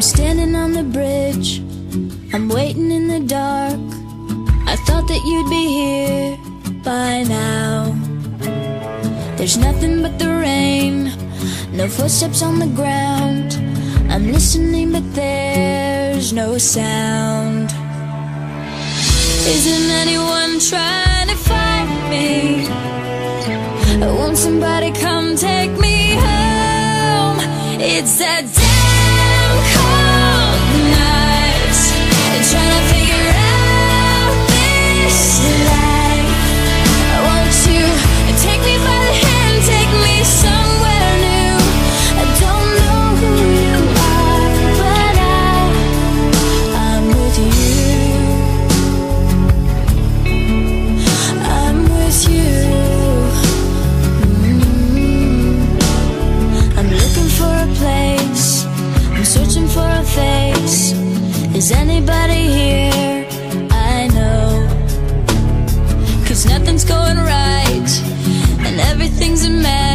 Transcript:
standing on the bridge, I'm waiting in the dark. I thought that you'd be here by now. There's nothing but the rain, no footsteps on the ground. I'm listening but there's no sound. Isn't anyone trying to find me? Won't somebody come take me home? It's that damn cold night, trying to figure out this life. Won't you take me by the hand, take me somewhere new? I don't know who you are, but I'm with you. I'm with you. I'm looking for a place, I'm searching for a face. Is anybody here? I know, 'cause nothing's going right and everything's a mess.